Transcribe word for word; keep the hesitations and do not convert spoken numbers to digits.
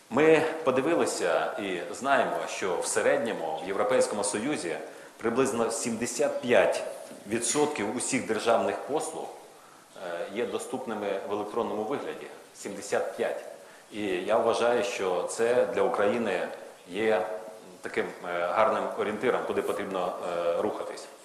Ми подивилися і знаємо, що в середньому в Європейському Союзі приблизно сімдесят п'ять відсотків усіх державних послуг є доступними в електронному вигляді. сімдесят п'ять відсотків. І я вважаю, що це для України є таким гарним орієнтиром, куди потрібно рухатись.